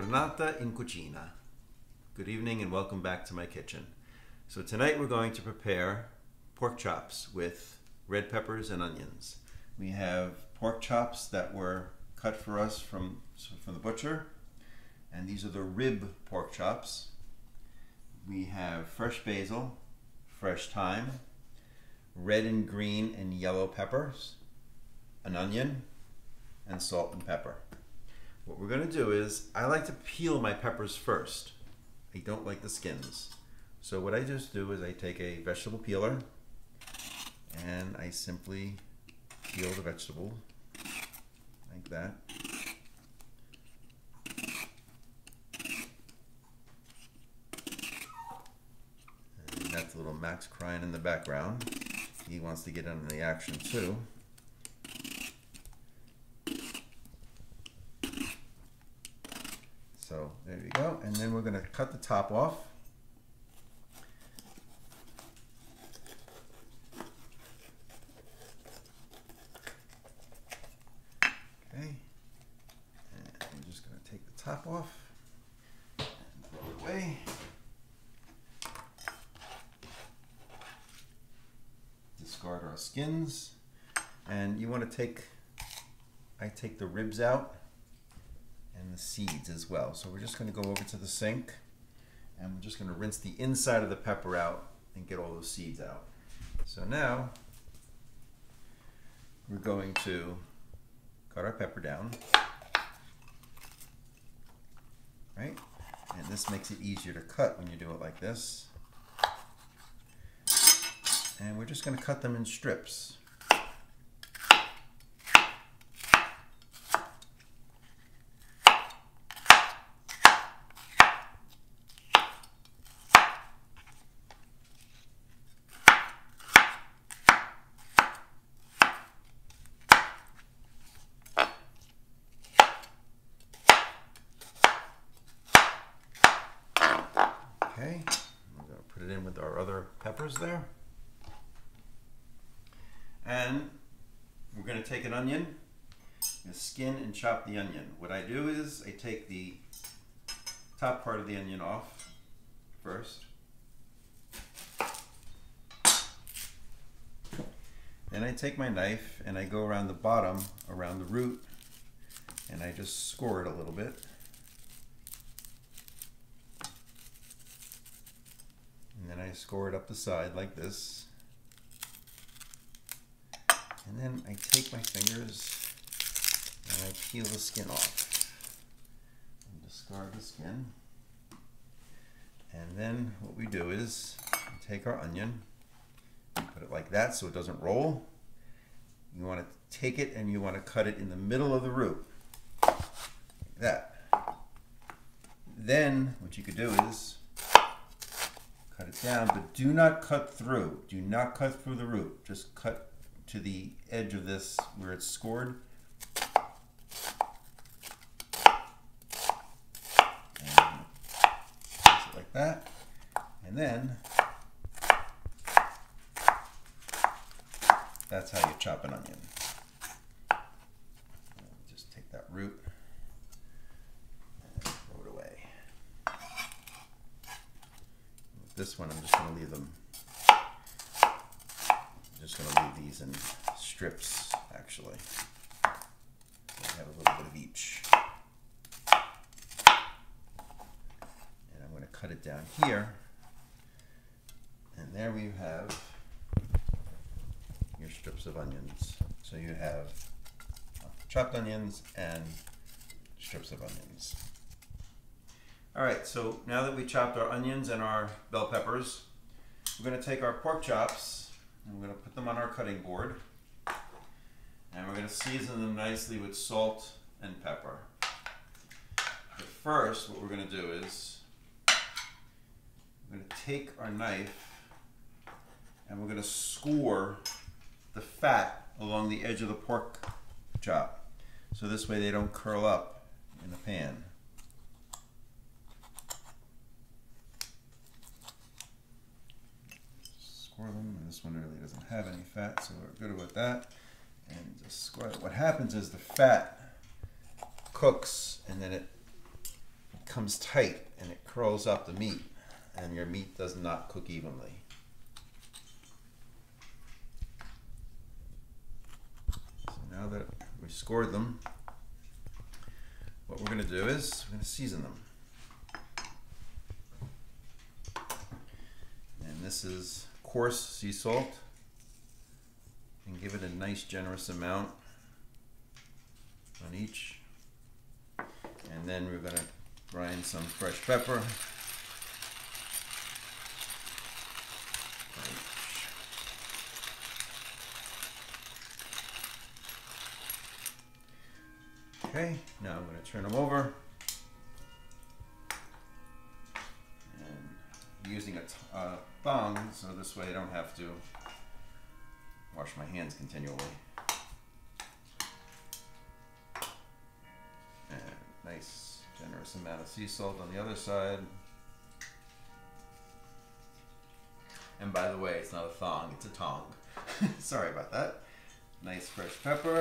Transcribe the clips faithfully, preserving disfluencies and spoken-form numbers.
Giornata in cucina. Good evening and welcome back to my kitchen. So tonight we're going to prepare pork chops with red peppers and onions. We have pork chops that were cut for us from, from the butcher, and these are the rib pork chops. We have fresh basil, fresh thyme, red and green and yellow peppers, an onion, and salt and pepper. What we're going to do is, I like to peel my peppers first. I don't like the skins. So what I just do is I take a vegetable peeler and I simply peel the vegetable like that. And that's little Max crying in the background. He wants to get into the action too. So there you go, and then we're going to cut the top off. Okay, and we're just going to take the top off and throw it away. Discard our skins, and you want to take, I take the ribs out and the seeds as well. So we're just going to go over to the sink and we're just going to rinse the inside of the pepper out and get all those seeds out. So now we're going to cut our pepper down, right? And this makes it easier to cut when you do it like this. And we're just going to cut them in strips. Okay, I'm going to put it in with our other peppers there. And we're going to take an onion, and skin and chop the onion. What I do is I take the top part of the onion off first. Then I take my knife and I go around the bottom, around the root, and I just score it a little bit. And then I score it up the side like this. And then I take my fingers and I peel the skin off. And discard the skin. And then what we do is we take our onion, put it like that so it doesn't roll. You want to take it and you want to cut it in the middle of the root. Like that. Then what you could do is cut it down, but do not cut through. Do not cut through the root. Just cut to the edge of this where it's scored. And place it like that. And then that's how you chop an onion. Just take that root and throw it away. With this one, I'm just going to leave them. I'm just going to leave these in strips, actually. So I have a little bit of each. And I'm going to cut it down here. And there we have your strips of onions. So you have chopped onions and strips of onions. All right, so now that we chopped our onions and our bell peppers, we're going to take our pork chops and we're going to put them on our cutting board. And we're going to season them nicely with salt and pepper. But first, what we're going to do is we're going to take our knife and we're going to score the fat along the edge of the pork chop. So this way they don't curl up in the pan. Score them, and this one really doesn't have any fat, so we're good with that. And just score it. What happens is the fat cooks and then it becomes tight and it curls up the meat, and your meat does not cook evenly. So now that we scored them, what we're going to do is we're going to season them. And this is coarse sea salt. And give it a nice generous amount on each. And then we're going to grind some fresh pepper. Okay, now I'm going to turn them over. And I'm using a t uh, thong, so this way I don't have to wash my hands continually. And nice generous amount of sea salt on the other side. And by the way, it's not a thong, it's a tong. Sorry about that. Nice fresh pepper.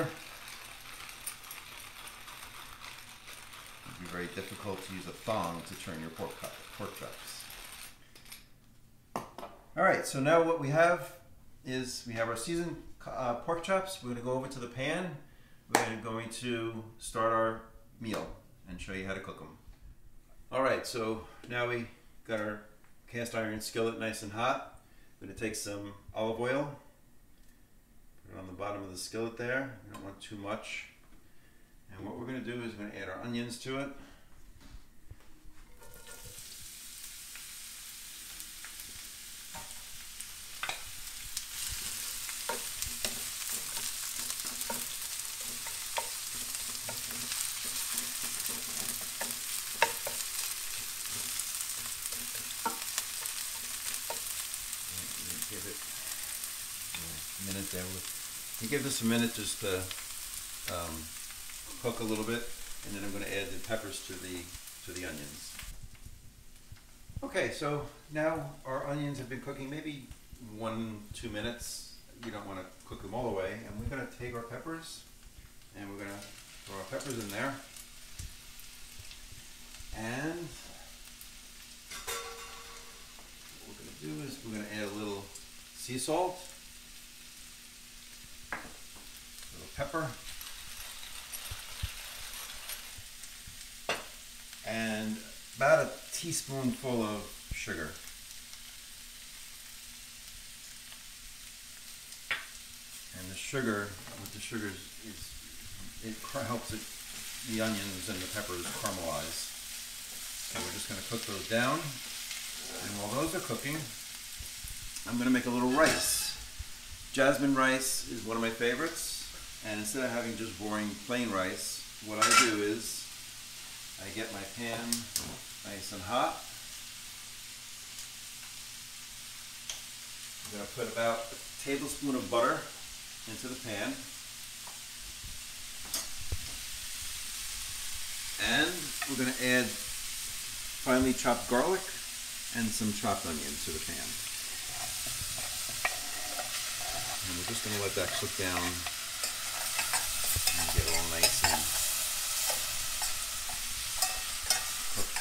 It'd be very difficult to use a thong to turn your pork, pork chops. All right, so now what we have is we have our seasoned uh, pork chops. We're going to go over to the pan. We're going to start our meal and show you how to cook them. All right, so now we got our cast iron skillet nice and hot. We're going to take some olive oil, put it on the bottom of the skillet there. We don't want too much. And what we're going to do is we're going to add our onions to it. Give it a minute there. You give this a minute just to um, cook a little bit, and then I'm going to add the peppers to the to the onions. Okay, so now our onions have been cooking maybe one, two minutes. You don't want to cook them all the way, and we're going to take our peppers, and we're going to throw our peppers in there, and what we're going to do is we're going to add a little sea salt, a little pepper, and about a teaspoonful of sugar. And the sugar, with the sugar, is, it helps it, the onions and the peppers caramelize. So we're just going to cook those down. And while those are cooking, I'm going to make a little rice. Jasmine rice is one of my favorites. And instead of having just boring plain rice, what I do is I get my pan nice and hot. I'm going to put about a tablespoon of butter into the pan. And we're going to add finely chopped garlic and some chopped onion to the pan. And we're just going to let that cook down and get all nice and cooked.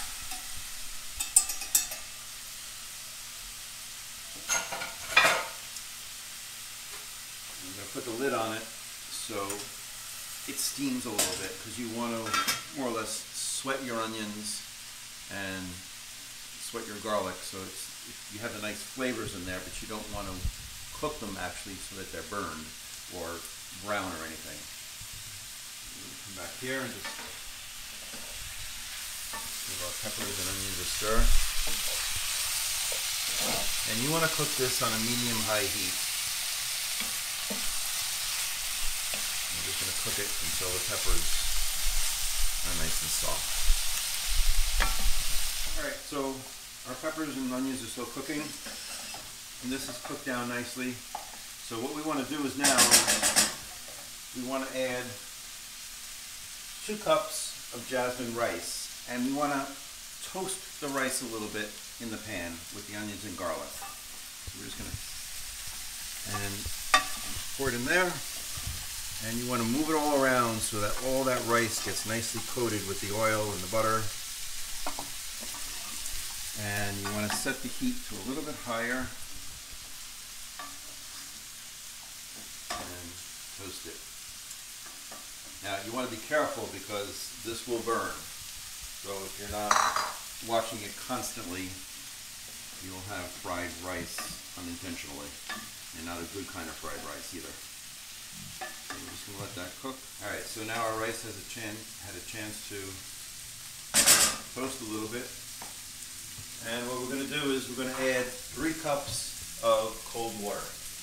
I'm going to put the lid on it so it steams a little bit, because you want to more or less sweat your onions and sweat your garlic, so it's, you have the nice flavors in there, but you don't want to cook them actually so that they're burned or brown or anything. Come back here and just give our peppers and onions a stir. And you want to cook this on a medium-high heat. I'm just going to cook it until the peppers are nice and soft. Alright, so our peppers and onions are still cooking, and this is cooked down nicely. So what we want to do is now, we want to add two cups of jasmine rice, and we want to toast the rice a little bit in the pan with the onions and garlic. So we're just going to and pour it in there, and you want to move it all around so that all that rice gets nicely coated with the oil and the butter. And you want to set the heat to a little bit higher and toast it. Now you want to be careful because this will burn. So if you're not watching it constantly, you'll have fried rice unintentionally, and not a good kind of fried rice either. So we're just going to let that cook. Alright, so now our rice has a chance, had a chance to toast a little bit. And what we're going to do is we're going to add three cups of cold water.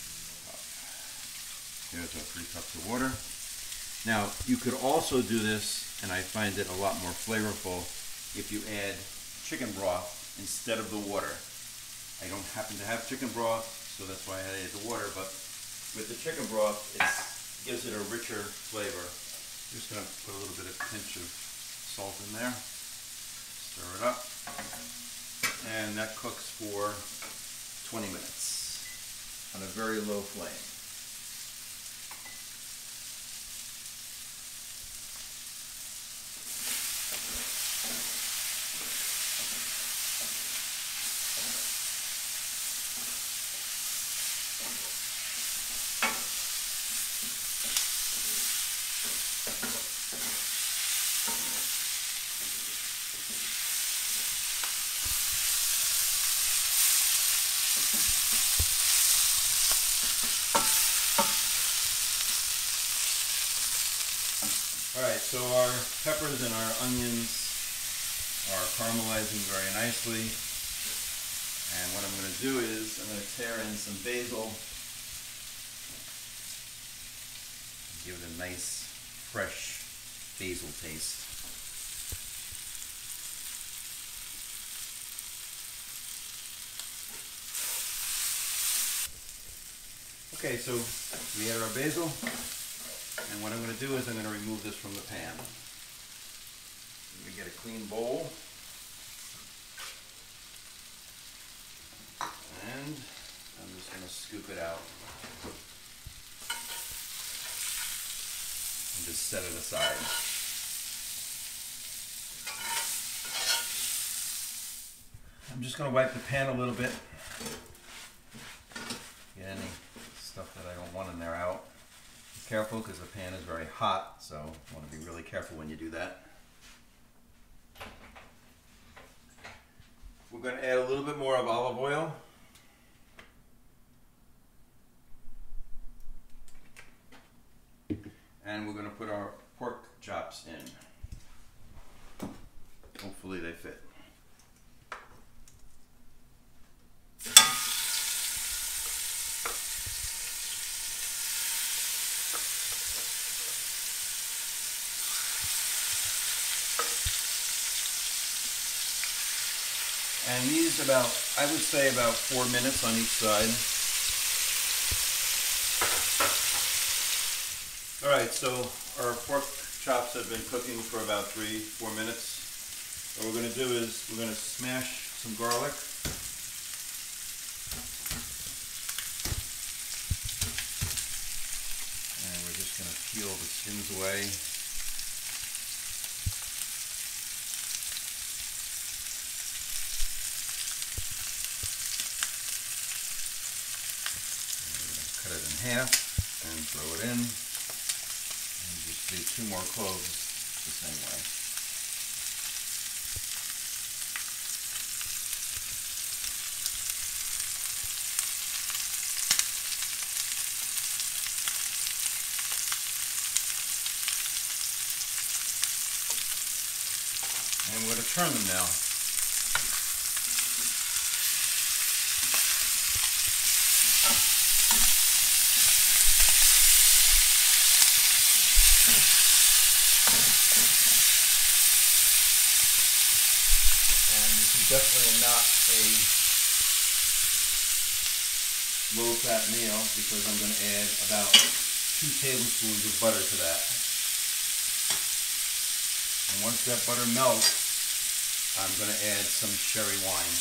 Here's our three cups of water. Now, you could also do this, and I find it a lot more flavorful, if you add chicken broth instead of the water. I don't happen to have chicken broth, so that's why I added the water, but with the chicken broth, it gives it a richer flavor. I'm just going to put a little bit of pinch of salt in there, stir it up. And that cooks for twenty minutes on a very low flame. Alright, so our peppers and our onions are caramelizing very nicely. And what I'm going to do is I'm going to tear in some basil. Give it a nice, fresh basil taste. Okay, so we add our basil. And what I'm going to do is I'm going to remove this from the pan. I'm going to get a clean bowl. And I'm just going to scoop it out. And just set it aside. I'm just going to wipe the pan a little bit. Get any stuff that I don't want in there out. Careful because the pan is very hot, so you want to be really careful when you do that. We're going to add a little bit more of olive oil. And we're going to put our pork chops in. Hopefully they fit. And these about, I would say about four minutes on each side. Alright, so our pork chops have been cooking for about three, four minutes. What we're going to do is we're going to smash some garlic. And we're just going to peel the skins away. Cut it in half and throw it in, and just do two more cloves the same way. And we're going to turn them now. Definitely not a low-fat meal because I'm going to add about two tablespoons of butter to that. And once that butter melts, I'm going to add some sherry wine.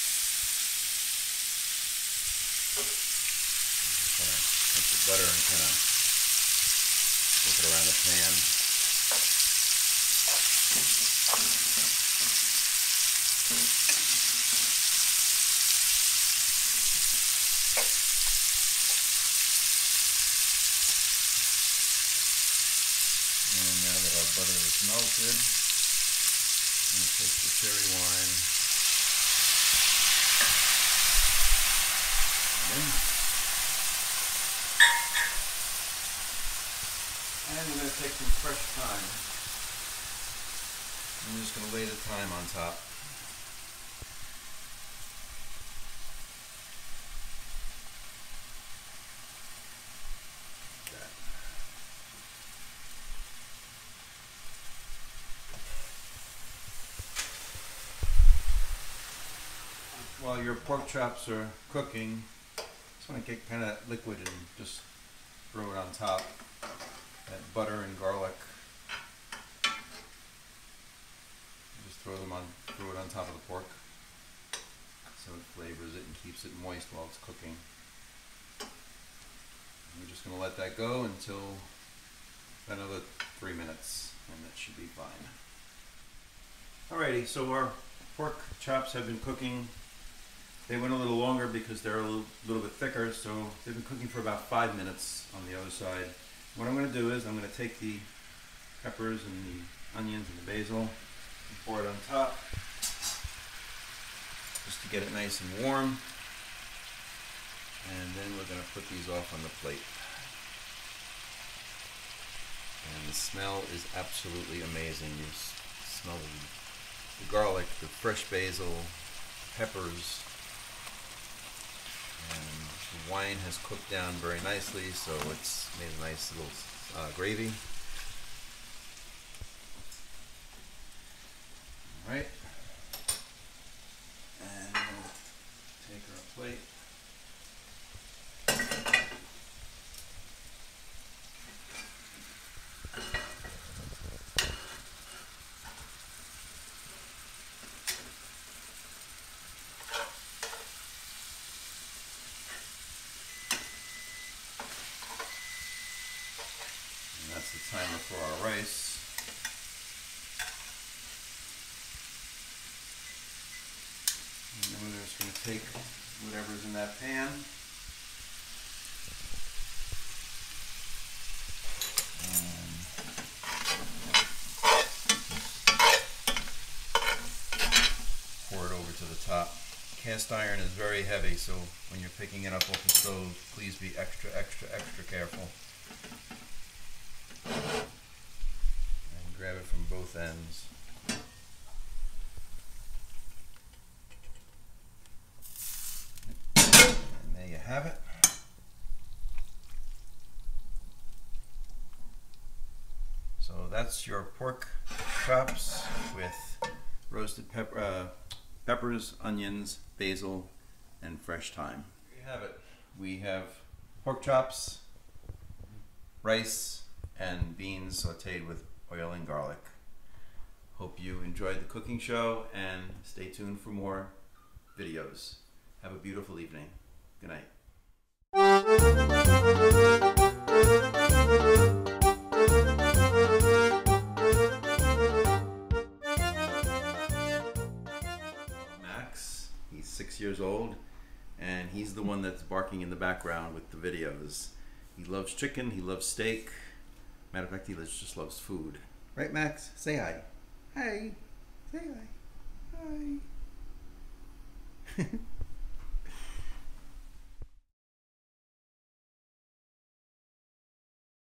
I'm just going to take the butter and kind of flip it around the pan. And now that our butter is melted, I'm going to take the cherry wine in. And we're going to take some fresh thyme. I'm just going to lay the thyme on top. While your pork chops are cooking, just want to get kind of liquid and just throw it on top. That butter and garlic. Just throw them on, throw it on top of the pork, so it flavors it and keeps it moist while it's cooking. And we're just going to let that go until another three minutes, and that should be fine. Alrighty, so our pork chops have been cooking. They went a little longer because they're a little, little bit thicker, so they've been cooking for about five minutes on the other side. What I'm going to do is I'm going to take the peppers and the onions and the basil and pour it on top just to get it nice and warm. And then we're going to put these off on the plate. And the smell is absolutely amazing. You smell the garlic, the fresh basil, peppers. And the wine has cooked down very nicely, so it's made a nice little uh, gravy. All right, and we'll take our plate. That's the timer for our rice. And then we're just going to take whatever's in that pan. And pour it over to the top. Cast iron is very heavy, so when you're picking it up off the stove, please be extra, extra, extra careful. And grab it from both ends. And there you have it. So that's your pork chops with roasted pepper, uh, peppers, onions, basil, and fresh thyme. There you have it. We have pork chops, rice, and beans sauteed with oil and garlic. Hope you enjoyed the cooking show, and stay tuned for more videos. Have a beautiful evening. Good night. Max, he's six years old, and he's the one that's barking in the background with the videos. He loves chicken, he loves steak. Matter of fact, he just loves food. Right, Max? Say hi. Hi. Say hi. Hi.